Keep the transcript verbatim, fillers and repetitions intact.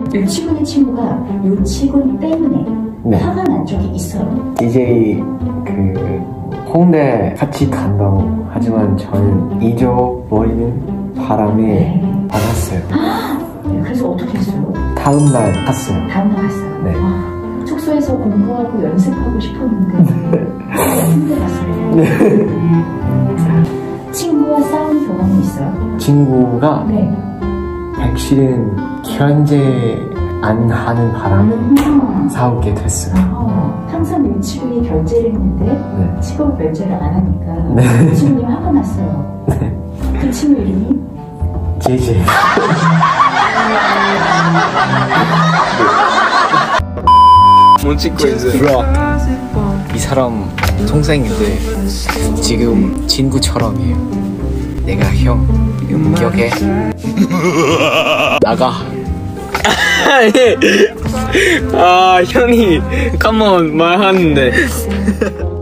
유치군의 친구가 유치군 때문에 네. 화가 난 적이 있어요. 이제 그 홍대 같이 간다고 하지만 저는 잊어버리는 바람에 네. 받았어요. 네, 그래서 어떻게 했어요? 다음 날 갔어요. 다음 날 갔어요? 네. 와, 숙소에서 공부하고 연습하고 싶었는데 힘들었어요. 네. 친구와 싸운 경험이 있어요? 친구가 네. 백신은 견제 안 하는 바람에 음. 싸우게 됐어요. 아, 항상 유치군이 결제를 했는데 네. 친구가 결제를 안 하니까 네. 유치군이 화가 났어요. 네. 그 친구 이름이? 제제. 뭐 찍고 있어요? 이 사람 동생인데 지금 친구처럼이에요. 내가 형 기억해? 나가. 아 형이 컴온 말하는데